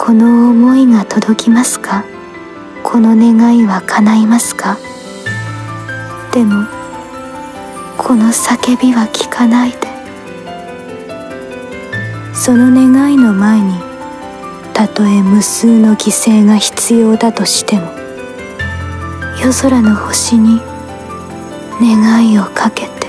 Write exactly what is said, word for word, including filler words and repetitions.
この思いが届きますか？この願いは叶いますか？でもこの叫びは聞かないで。その願いの前にたとえ無数の犠牲が必要だとしても、夜空の星に願いをかけて。